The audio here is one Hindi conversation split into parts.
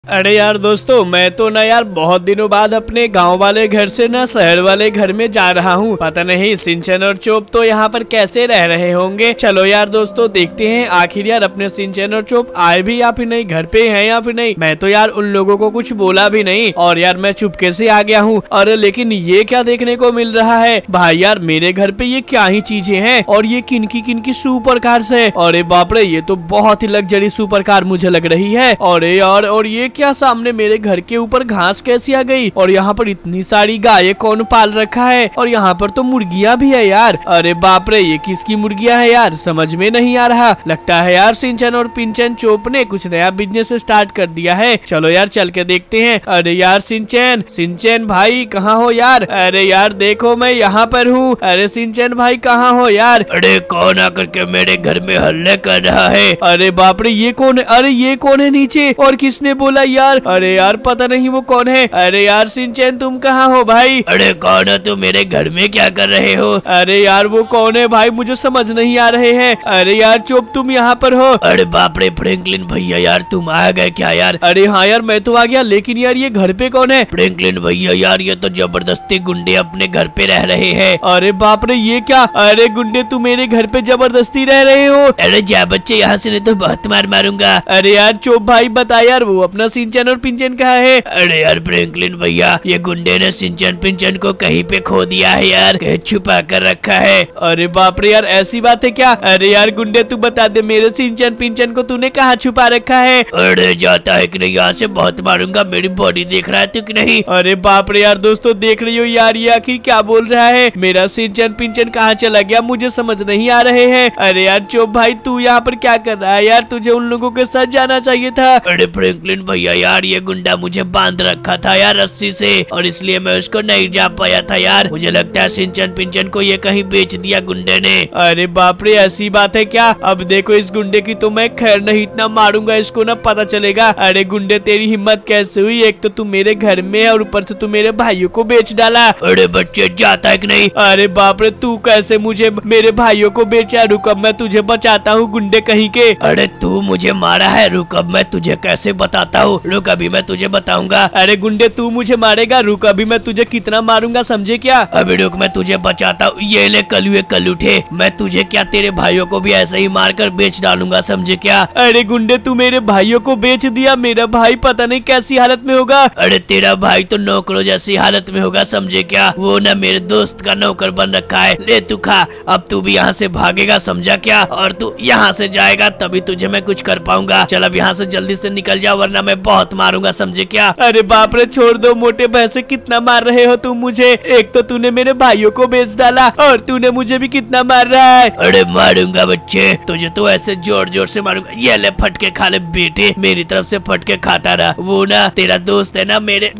अरे यार दोस्तों, मैं तो ना यार बहुत दिनों बाद अपने गांव वाले घर से ना शहर वाले घर में जा रहा हूँ। पता नहीं सिंचन और चोप तो यहाँ पर कैसे रह रहे होंगे। चलो यार दोस्तों देखते हैं आखिर यार अपने सिंचन और चोप आए भी या फिर नहीं, घर पे हैं या फिर नहीं। मैं तो यार उन लोगों को कुछ बोला भी नहीं और यार मैं चुपके से आ गया हूँ। और लेकिन ये क्या देखने को मिल रहा है भाई, यार मेरे घर पे ये क्या ही चीजें हैं और ये किनकी सुपर कार्स है। अरे बाप रे, ये तो बहुत ही लग्जरी सुपर कार मुझे लग रही है। अरे यार, और ये क्या सामने मेरे घर के ऊपर घास कैसी आ गई और यहाँ पर इतनी सारी गायें कौन पाल रखा है और यहाँ पर तो मुर्गियाँ भी है यार। अरे बाप रे, ये किसकी मुर्गियाँ है यार, समझ में नहीं आ रहा। लगता है यार सिंचन और पिंचन चोप ने कुछ नया बिजनेस स्टार्ट कर दिया है। चलो यार चल के देखते हैं। अरे यार सिंचन भाई कहाँ हो यार? अरे यार देखो मैं यहाँ पर हूँ। अरे सिंचन भाई कहाँ हो यार? अरे कौन आकर के मेरे घर में हल्ले कर रहा है? अरे बाप रे, ये कौन है? अरे ये कौन है नीचे और किसने बोला यार? अरे यार पता नहीं वो कौन है। अरे यार सिंचन तुम कहाँ हो भाई? अरे कौन हो तुम? मेरे घर में क्या कर रहे हो? अरे यार वो कौन है भाई, मुझे समझ नहीं आ रहे हैं। अरे यार चुप, तुम यहाँ पर हो? अरे बाप रे फ्रैंकलिन भैया, यार तुम आ गए क्या यार? अरे हाँ यार मैं तो आ गया, लेकिन यार ये घर पे कौन है? फ्रैंकलिन भैया यार, ये तो जबरदस्ती गुंडे अपने घर पे रह रहे हैं। अरे बाप रे, ये क्या? अरे गुंडे तुम मेरे घर पे जबरदस्ती रह रहे हो? अरे जा बच्चे यहाँ से, नहीं तो बहुत मार मारूंगा। अरे यार चुप भाई, बता यार वो अपना सिंचन और पिंचन कहाँ है? अरे यार फ्रैंकलिन भैया, ये गुंडे ने सिंचन पिंचन को कहीं पे खो दिया है यार, कहीं छुपा कर रखा है। अरे बाप रे यार, ऐसी बात है क्या? अरे यार गुंडे तू बता दे, मेरे सिंचन पिंचन को तूने कहाँ छुपा रखा है? अरे जाता है कि नहीं, यहाँ से बहुत मारूंगा। मेरी बॉडी देख रहा है तू कि नहीं? अरे बाप रे यार दोस्तों, देख रही हो यार ये आखिर क्या बोल रहा है? मेरा सिंचन पिंचन कहाँ चला गया, मुझे समझ नहीं आ रहे हैं। अरे यार चुप भाई, तू यहाँ पर क्या कर रहा है यार? तुझे उन लोगों के साथ जाना चाहिए था। अरे फ्रैंकलिन भैया यार, ये गुंडा मुझे बांध रखा था यार रस्सी से, और इसलिए मैं उसको नहीं जा पाया था यार। मुझे लगता है सिंचन पिंचन को ये कहीं बेच दिया गुंडे ने। अरे बाप रे, ऐसी बात है क्या? अब देखो इस गुंडे की तो मैं खैर नहीं, इतना मारूंगा इसको ना पता चलेगा। अरे गुंडे तेरी हिम्मत कैसे हुई? एक तो तू मेरे घर में और ऊपर से तू मेरे भाइयों को बेच डाला। अरे बच्चे जाता है कि नहीं? अरे बाप रे, तू कैसे मुझे मेरे भाइयों को बेचा? रुक अब मैं तुझे बचाता हूँ गुंडे कहीं के। अरे तू मुझे मारा है, रुक अब मैं तुझे कैसे बताता हूँ, रुक अभी मैं तुझे बताऊंगा। अरे गुंडे तू मुझे मारेगा? रुक अभी मैं तुझे कितना मारूंगा, समझे क्या? अभी रुक मैं तुझे बचाता हूँ। ये ले कलुए कलूठे, मैं तुझे क्या तेरे भाइयों को भी ऐसे ही मारकर बेच डालूंगा, समझे क्या? अरे गुंडे तू मेरे भाइयों को बेच दिया, मेरा भाई पता नहीं कैसी हालत में होगा। अरे तेरा भाई तो नौकरों जैसी हालत में होगा, समझे क्या? वो ना मेरे दोस्त का नौकर बन रखा है। ले तू खा, अब तू भी यहाँ से भागेगा, समझा क्या? और तू यहाँ से जाएगा तभी तुझे मैं कुछ कर पाऊंगा। चल अब यहाँ से जल्दी से निकल जा, वरना मैं बहुत मारूंगा, समझे क्या? अरे बाप रे, छोड़ दो मोटे भैंसे, कितना मार रहे हो तुम मुझे? एक तो तूने मेरे भाइयों को बेच डाला और तूने मुझे भी कितना मार रहा है। अरे मारूंगा बच्चे, तुझे तो ऐसे जोर जोर से मारूंगा। ये ले फटके खा ले बेटे, मेरी तरफ से फटके खाता रहा। वो ना तेरा दोस्त है ना, मेरे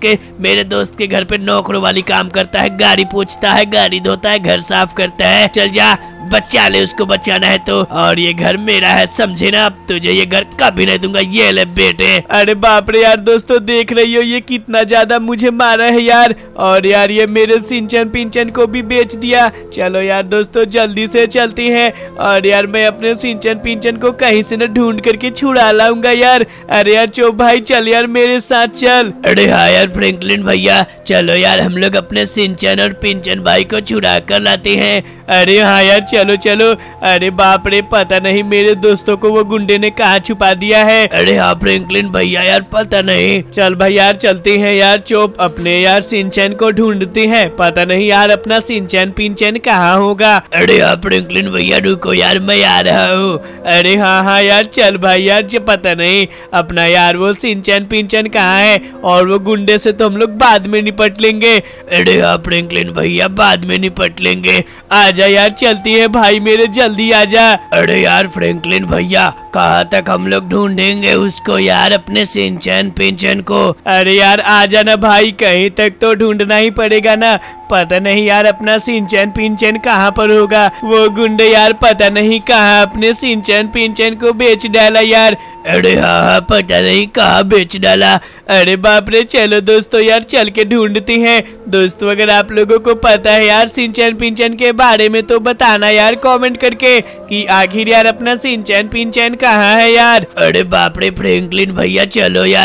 दोस्त के घर पे नौकरों वाली काम करता है, गाड़ी पूछता है, गाड़ी धोता है, घर साफ करता है। चल जा बच्चा ले, उसको बचाना है तो। और ये घर मेरा है, समझे ना? अब तुझे ये घर कभी नहीं दूंगा। ये ले बेटे। अरे बाप रे यार दोस्तों, देख रही हो ये कितना ज्यादा मुझे मारा है यार। और यार ये मेरे सिंचन पिंचन को भी बेच दिया। चलो यार दोस्तों जल्दी से चलते हैं और यार मैं अपने सिंचन पिंचन को कहीं से न ढूंढ करके छुड़ा लाऊंगा यार। अरे यार चो भाई चल यार मेरे साथ चल। अरे हाँ यार फ्रैंकलिन भैया, चलो यार हम लोग अपने सिंचन और पिंचन भाई को छुड़ा कर लाते हैं। अरे हाँ यार चलो चलो। अरे बाप रे, पता नहीं मेरे दोस्तों को वो गुंडे ने कहाँ छुपा दिया है। अरे हाँ फ्रैंकलिन भैया यार, पता नहीं। चल भाई यार चलते हैं यार। चुप, अपने यार सिंचन को ढूंढते हैं। पता नहीं यार अपना सिंचन पिंचन कहाँ होगा। अरे हाँ फ्रैंकलिन भैया रुको यार, मैं आ रहा हूँ। अरे हाँ यार चल भाई यार, जो पता नहीं अपना यार वो सिंचन पिंचन कहाँ है। और वो गुंडे से तो हम लोग बाद में निपट लेंगे। अरे हाँ फ्रैंकलिन भैया, बाद में निपट लेंगे। आजा यार चलती है भाई मेरे, जल्दी आजा। अरे यार फ्रैंकलिन भैया, कहाँ तक हम लोग ढूंढेंगे उसको यार, अपने सिंचन पिंचन को? अरे यार आजा ना भाई, कहीं तक तो ढूंढना ही पड़ेगा ना। पता नहीं यार अपना सिंचन पिंचन कहाँ पर होगा। वो गुंडे यार पता नहीं कहाँ अपने सिंचन पिंचन को बेच डाला यार। अरे हाँ पता नहीं कहाँ बेच डाला। अरे बाप रे, चलो दोस्तों यार चल के ढूंढते हैं। दोस्तों अगर आप लोगों को पता है यार सिंचन पिंचन के बारे में तो बताना यार कमेंट करके कि आखिर यार अपना सिंचन पिंचन कहाँ है यार। अरे बाप रे फ्रैंकलिन भैया, चलो यार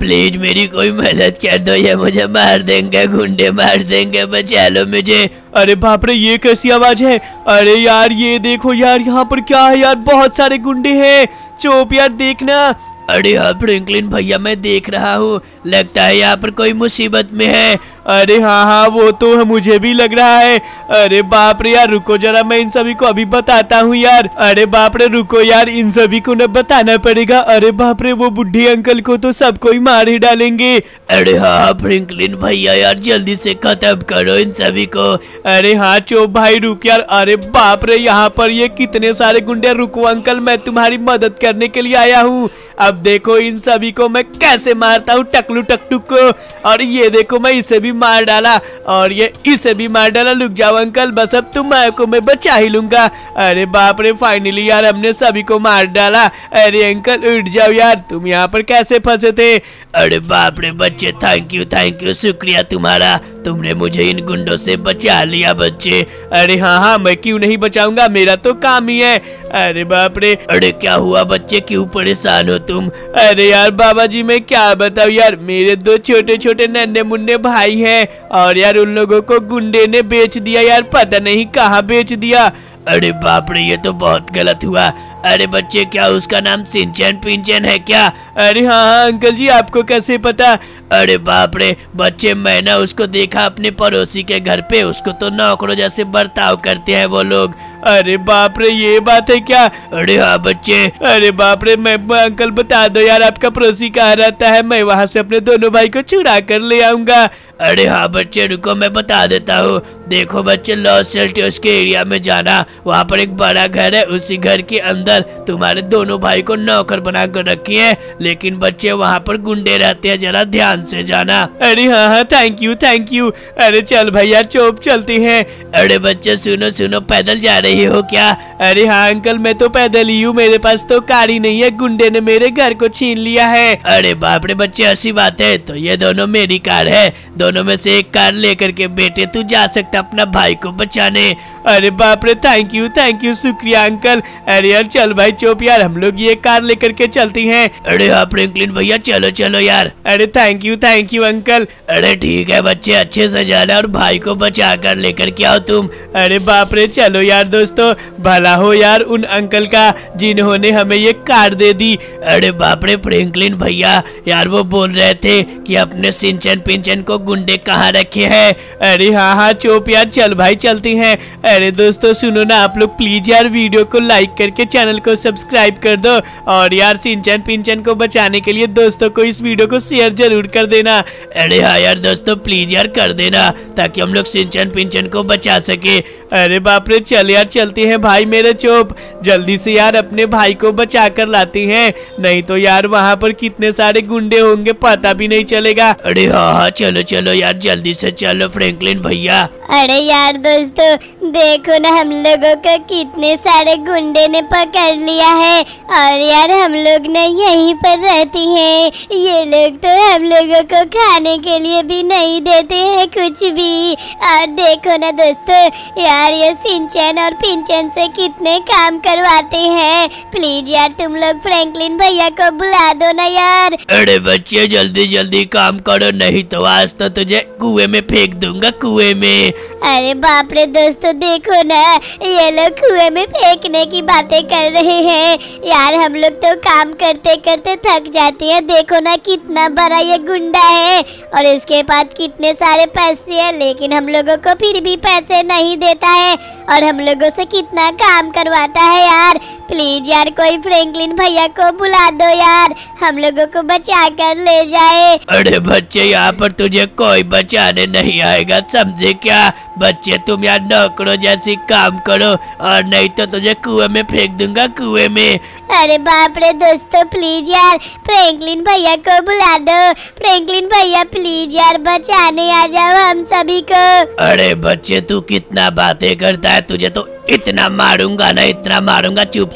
प्लीज मेरी कोई मदद कर दो, ये मुझे मार देंगे, गुंडे मार देंगे, बचा लो मुझे। अरे बाप रे, ये कैसी आवाज है? अरे यार ये देखो यार, यहाँ पर क्या है यार, बहुत सारे गुंडे हैं। चोप यार देखना। अरे हाँ फ्रैंकलिन भैया मैं देख रहा हूँ, लगता है यहाँ पर कोई मुसीबत में है। अरे हाँ हाँ, वो तो मुझे भी लग रहा है। अरे बाप रे यार, रुको जरा, मैं इन सभी को अभी बताता हूँ यार। अरे बाप रे रुको यार, इन सभी को न बताना पड़ेगा। अरे बाप रे, वो बुढ़े अंकल को तो सबको ही मार ही डालेंगे। अरे हाँ फ्रैंकलिन भैया यार, जल्दी से खत्म करो इन सभी को। अरे हाँ चोप भाई रुक यार। अरे बाप रे, यहाँ पर ये कितने सारे गुंडे। रुको अंकल, मैं तुम्हारी मदद करने के लिए आया हूँ। अब देखो इन सभी को मैं कैसे मारता हूँ, टकलू टकटुक को। और ये देखो, मैं इसे भी मार डाला और ये इसे भी मार डाला। रुक जाओ अंकल, बस अब तुम्हारे मैं बचा ही लूंगा। अरे बाप रे, फाइनली यार हमने सभी को मार डाला। अरे अंकल उठ जाओ यार, तुम यहाँ पर कैसे फंसे थे? अरे बाप रे बच्चे, थैंक यू, शुक्रिया तुम्हारा, तुमने मुझे इन गुंडों से बचा लिया बच्चे। अरे हाँ हाँ, मैं क्यों नहीं बचाऊंगा, मेरा तो काम ही है। अरे बाप रे। अरे क्या हुआ बच्चे, क्यों परेशान हो तुम? अरे यार बाबा जी, मैं क्या बताऊं यार, मेरे दो छोटे छोटे नन्हे मुन्ने भाई हैं और यार उन लोगों को गुंडे ने बेच दिया यार, पता नहीं कहाँ बेच दिया। अरे बाप रे, ये तो बहुत गलत हुआ। अरे बच्चे, क्या उसका नाम सिंचन पिंचन है क्या? अरे हाँ हाँ अंकल जी, आपको कैसे पता? अरे बाप रे बच्चे, मैं ना उसको देखा अपने पड़ोसी के घर पे, उसको तो नौकरों जैसे बर्ताव करते हैं वो लोग। अरे बाप रे, ये बात है क्या? अरे हाँ बच्चे। अरे बाप रे, मैं अंकल बता दो यार, आपका पड़ोसी कहाँ रहता है, मैं वहाँ से अपने दोनों भाई को चुरा कर ले आऊंगा। अरे हाँ बच्चे रुको, मैं बता देता हूँ। देखो बच्चे, लॉस सेल्टियस के एरिया में जाना, वहाँ पर एक बड़ा घर है, उसी घर के अंदर तुम्हारे दोनों भाई को नौकर बना कर रखी है, लेकिन बच्चे वहाँ पर गुंडे रहते हैं, जरा ध्यान से जाना। अरे हाँ हाँ, थैंक यू। अरे चल भैया चोप चलते हैं। अरे बच्चे सुनो, पैदल जा रही हो क्या? अरे हाँ अंकल, मैं तो पैदल ही हूँ, मेरे पास तो कार ही नहीं है, गुंडे ने मेरे घर को छीन लिया है। अरे बाप रे बच्चे, ऐसी बात है तो ये दोनों मेरी कार है, दोनों में से एक कार लेकर के बेटे तू जा सकता अपना भाई को बचाने। अरे बाप रे, थैंक यू, शुक्रिया अंकल। अरे यार चल भाई चोप यार, हम लोग ये कार लेकर के चलती हैं। अरे हाँ फ्रैंकलिन भैया, चलो यार। अरे थैंक यू अंकल। अरे ठीक है बच्चे, अच्छे से जाना और भाई को बचा कर लेकर के आओ तुम। अरे बाप रे, चलो यार दोस्तों, भला हो यार उन अंकल का जिन्होंने हमें ये कार दे दी। अरे बाप रे फ्रैंकलिन भैया, यार वो बोल रहे थे कि अपने सिंचन पिंचन को गुंडे कहाँ रखे हैं। अरे हाँ चोप यार, चल भाई चलते हैं। अरे दोस्तों सुनो ना, आप लोग प्लीज यार वीडियो को लाइक करके चैनल को सब्सक्राइब कर दो और यार सिंचन पिंचन को बचाने के लिए दोस्तों को इस वीडियो को शेयर जरूर कर देना। अरे हाँ यार दोस्तों, प्लीज यार कर देना, ताकि हम लोग सिंचन पिंचन को बचा सके। अरे बाप रे, चल यार चलते हैं भाई मेरे चोप, जल्दी से यार अपने भाई को बचा कर लाते हैं, नहीं तो यार वहाँ पर कितने सारे गुंडे होंगे पता भी नहीं चलेगा। अरे हाँ चलो यार, जल्दी से चलो फ्रैंकलिन भैया। अरे यार दोस्तों, देखो ना हम लोगों को कितने सारे गुंडे ने पकड़ लिया है और यार हम लोग ना यहीं पर रहती हैं। ये लोग तो हम लोगों को खाने के लिए भी नहीं देते हैं कुछ भी। और देखो ना दोस्तों, यार ये सिंचन और पिंचन से कितने काम करवाते हैं। प्लीज यार तुम लोग फ्रैंकलिन भैया को बुला दो ना यार। अरे बच्चे जल्दी काम करो, नहीं तो आज तो तुझे कुएं में फेंक दूंगा, कुएं में। अरे बाप रे दोस्तों, देखो ना ये लोग कुएं में फेंकने की बातें कर रहे हैं। यार हम लोग तो काम करते करते थक जाते हैं, देखो ना कितना बड़ा ये गुंडा है और इसके पास कितने सारे पैसे हैं, लेकिन हम लोगों को फिर भी पैसे नहीं देता है और हम लोगों से कितना काम करवाता है। यार प्लीज यार कोई फ्रैंकलिन भैया को बुला दो यार, हम लोगों को बचा कर ले जाए। अरे बच्चे, यहाँ पर तुझे कोई बचाने नहीं आएगा, समझे क्या? बच्चे तुम यार नौकरों जैसी काम करो और नहीं तो तुझे कुएं में फेंक दूंगा, कुएं में। अरे बाप रे दोस्तों, प्लीज यार फ्रैंकलिन भैया को बुला दो। फ्रैंकलिन भैया प्लीज यार बचाने आ जाओ हम सभी को। अरे बच्चे, तू कितना बातें करता है, तुझे तो इतना मारूंगा ना, इतना मारूंगा, चुपचाप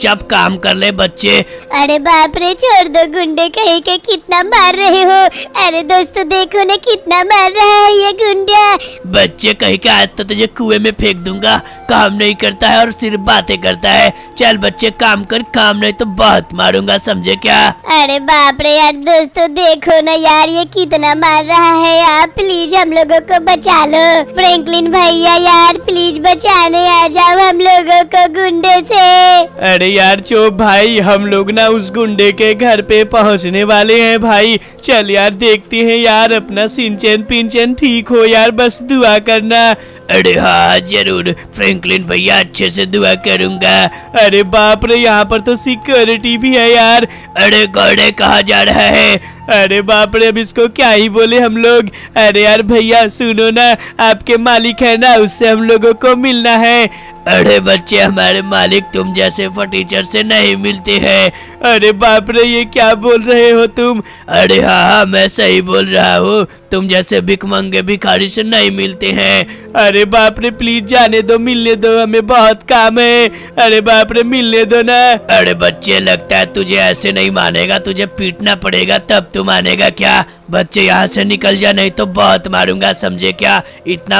चुपचाप काम कर ले बच्चे। अरे बाप रे, छोड़ दो गुंडे कहीं के, कितना मार रहे हो। अरे दोस्तों देखो ना कितना मार रहा है ये गुंडा। बच्चे कहीं का आज तो तुझे कुएं में फेंक दूंगा। काम नहीं करता है और सिर्फ बातें करता है। चल बच्चे काम कर, काम नहीं तो बहुत मारूंगा, समझे क्या? अरे बाप रे यार दोस्तों देखो ना यार ये कितना मार रहा है। आप प्लीज हम लोगों को बचा लो। फ्रैंकलिन भैया यार प्लीज बचाने आ जाओ हम लोगों को गुंडे से। अरे यार चुप भाई, हम लोग ना उस गुंडे के घर पे पहुंचने वाले हैं भाई। चल यार देखते हैं यार अपना सिंचन पिंचन ठीक हो यार, बस दुआ करना। अरे हाँ जरूर फ्रैंकलिन भैया, अच्छे से दुआ करूंगा। अरे बाप रे, यहाँ पर तो सिक्योरिटी भी है यार। अरे घोड़े कहाँ जा रहा है? अरे बाप रे, अब इसको क्या ही बोले हम लोग। अरे यार भैया सुनो ना, आपके मालिक है ना, उससे हम लोगों को मिलना है। अरे बच्चे हमारे मालिक तुम जैसे फटीचर से नहीं मिलते हैं। अरे बाप रे, ये क्या बोल रहे हो तुम? अरे हाँ मैं सही बोल रहा हूँ, तुम जैसे भिखमंगे भिखारी से नहीं मिलते हैं। अरे बाप रे, प्लीज जाने दो, मिलने दो, हमें बहुत काम है। अरे बाप रे, मिलने दो ना। अरे बच्चे लगता है तुझे ऐसे नहीं मानेगा, तुझे पीटना पड़ेगा तब तू मानेगा क्या? बच्चे यहाँ से निकल जा, नहीं तो बहुत मारूंगा, समझे क्या? इतना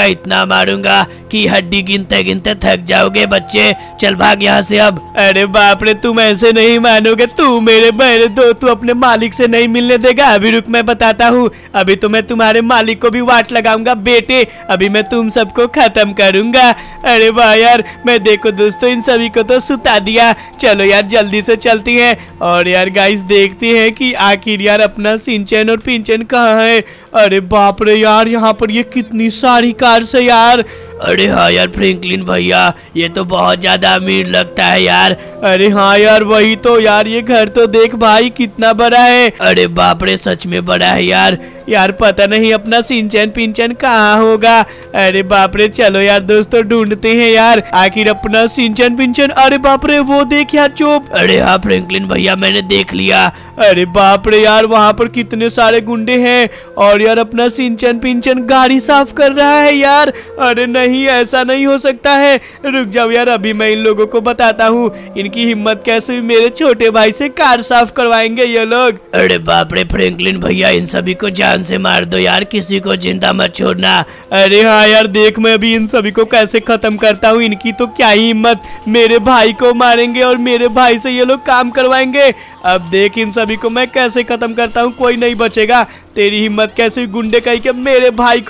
मारूंगा कि हड्डी गिनते गिनते थक जाओगे बच्चे। चल भाग यहाँ से अब। अरे बाप रे, तुम ऐसे नहीं मानोगे। तू मेरे दो, तू अपने मालिक से नहीं मिलने देगा। अभी रुक, मैं बताता हूँ। अभी तो मैं तुम्हारे मालिक को भी वाट लगाऊंगा बेटे। अभी मैं तुम सबको खत्म करूंगा। अरे वाह यार, मैं देखो दोस्तों इन सभी को तो सुता दिया। चलो यार जल्दी से चलती हैं और यार गाइस देखते हैं कि आखिर यार अपना सिंचन और पिंचन कहाँ है। अरे बाप रे यार, यहाँ पर ये कितनी सारी कार है यार। अरे हाँ यार फ्रैंकलिन भैया, ये तो बहुत ज्यादा अमीर लगता है यार। अरे हाँ यार वही तो यार, ये घर तो देख भाई कितना बड़ा है। अरे बाप रे, सच में बड़ा है यार। यार पता नहीं अपना सिंचन पिंचन कहाँ होगा। अरे बाप रे, चलो यार दोस्तों ढूंढते हैं यार आखिर अपना सिंचन पिंचन। अरे बाप रे, वो देख यार चुप। अरे हाँ फ्रैंकलिन भैया, मैंने देख लिया। अरे बाप रे यार, वहाँ पर कितने सारे गुंडे हैं और यार अपना सिंचन पिंचन गाड़ी साफ कर रहा है यार। अरे नहीं, ऐसा नहीं हो सकता है। रुक जाओ यार, अभी मैं इन लोगों को बताता हूँ इनकी हिम्मत कैसे हुई। मेरे छोटे भाई से कार साफ करवाएंगे ये लोग। अरे बाप रे फ्रैंकलिन भैया, इन सभी को जान से मार दो यार, किसी को जिंदा मत छोड़ना। अरे हाँ यार देख, मैं अभी इन सभी को कैसे खत्म करता हूँ। इनकी तो क्या ही हिम्मत, मेरे भाई को मारेंगे और मेरे भाई से ये लोग काम करवाएंगे। अब देख इन सभी को मैं कैसे खत्म करता हूँ, कोई नहीं बचेगा। तेरी हिम्मत कैसे गुंडे कही के मेरे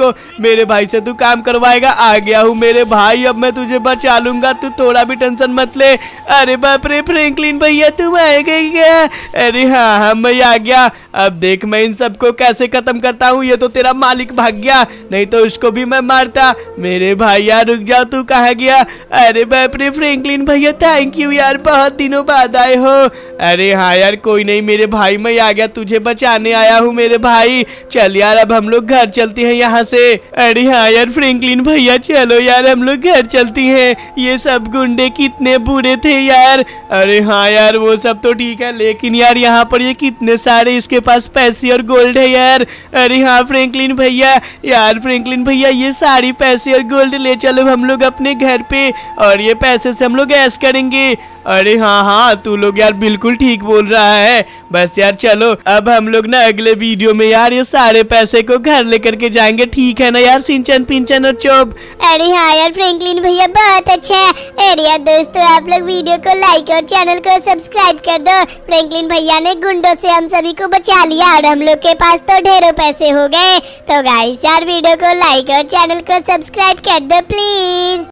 भाई से तू काम करवाएगा। आ गया हूँ मेरे भाई, अब मैं तुझे बचा लूंगा, तू थोड़ा भी टेंशन मत ले। अरे बाप रे फ्रैंकलिन भैया, तुम आए गए क्या? अरे हाँ मैं आ गया। अब देख मैं इन सबको कैसे खत्म करता हूँ। ये तो तेरा मालिक भाग गया, नहीं तो उसको भी मैं मारता। मेरे भाई यार रुक जाओ, तू कहाँ गया? अरे बाप रे फ्रैंकलिन भैया, थैंक यू यार, बहुत दिनों बाद आए हो। अरे हाँ यार कोई नहीं मेरे भाई, मैं आ गया, तुझे बचाने आया हूँ मेरे भाई। चल यार अब हम लोग घर चलते हैं यहाँ से। अरे हाँ यार फ्रैंकलिन भैया, चलो यार हम लोग घर चलते हैं। ये सब गुंडे कितने बुरे थे यार। अरे हाँ यार वो सब तो ठीक है, लेकिन यार यहाँ पर ये कितने सारे इसके पास पैसे और गोल्ड है यार। अरे हाँ फ्रैंकलिन भैया, यार फ्रैंकलिन भैया ये सारी पैसे और गोल्ड ले चलो हम लोग अपने घर पे, और ये पैसे से हम लोग ऐश करेंगे। अरे हाँ तू लोग यार बिल्कुल ठीक बोल रहा है। बस यार चलो अब हम लोग ना अगले वीडियो में यार ये सारे पैसे को घर लेकर के जाएंगे, ठीक है ना यार सिंचन पिंचन और चोप? अरे हाँ यार फ्रैंकलिन भैया बहुत अच्छा है। अरे यार दोस्तों आप लोग वीडियो को लाइक और चैनल को सब्सक्राइब कर दो। फ्रैंकलिन भैया ने गुंडों से हम सभी को बचा लिया और हम लोग के पास तो ढेरों पैसे हो गए। तो गाइस यार वीडियो को लाइक और चैनल को सब्सक्राइब कर दो प्लीज।